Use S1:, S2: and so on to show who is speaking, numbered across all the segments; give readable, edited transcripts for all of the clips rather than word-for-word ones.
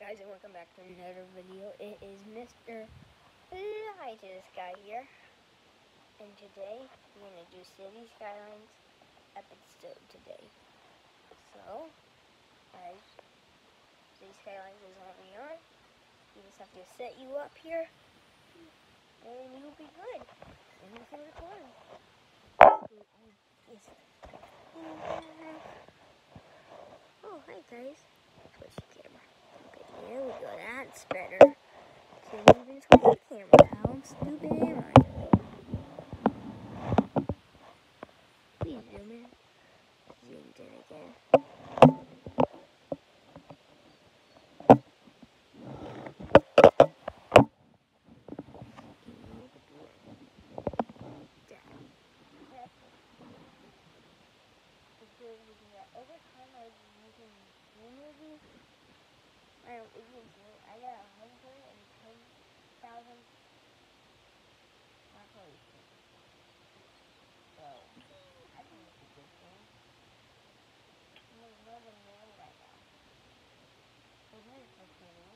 S1: guys, and welcome back to another video. It is Mr. Fly to the Sky here, and today we're going to do City Skylines episode today. So, guys, City Skylines is what we are. You just have to set you up here, and you'll be good. And you can record. Oh, hi guys. Switch the camera. Okay, there we go. That's better. Can't even switch the camera. How stupid am I? Please zoom in. Zoomed in again. Over time I was using movies. I got 110,000 population. So I think it's a good thing. I'm more than million right now. So here's the city.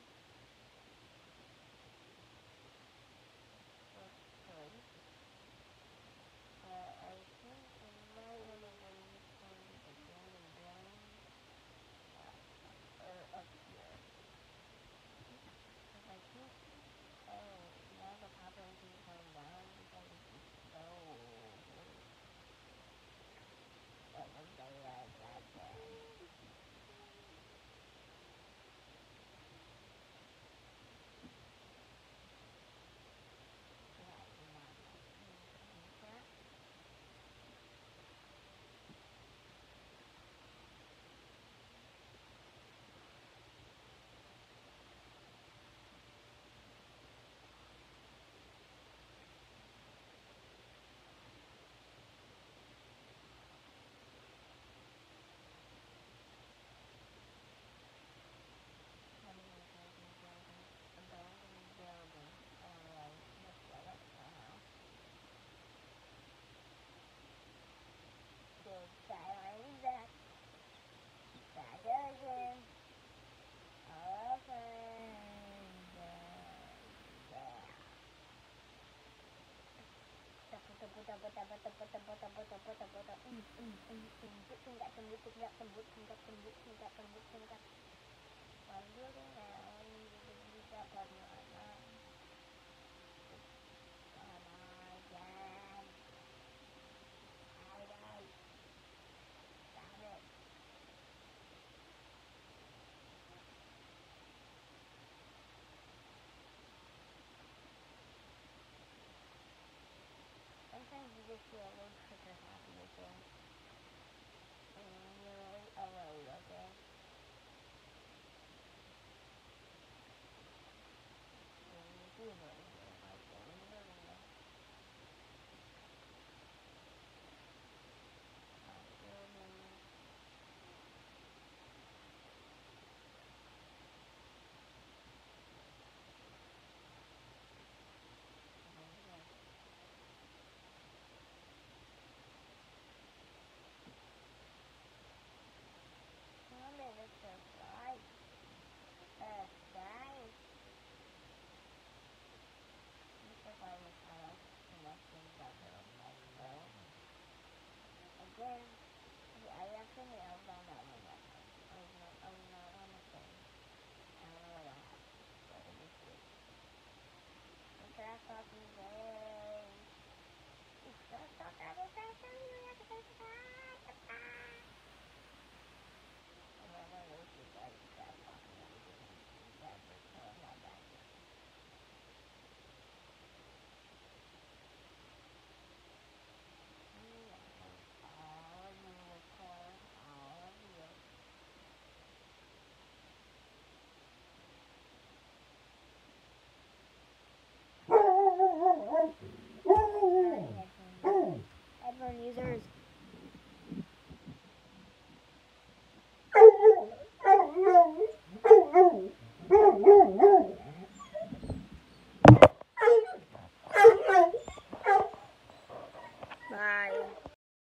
S1: Looks good. I think I might want to use some of the golden building or up here. Because I think, now the population is going down because it's so that was very bad then. Sometimes you just feel a little trigger happy with it. And you're a road, okay? And you do a road here, like going to the road. Again, I actually found that one last time. I was not on the thing. I don't know what happened, but it was weird. The trash talk is way. It's trash talk, I will trash talk, you have to trash talk. And then I know she's like trash talking everything. That's just not that good. All of you.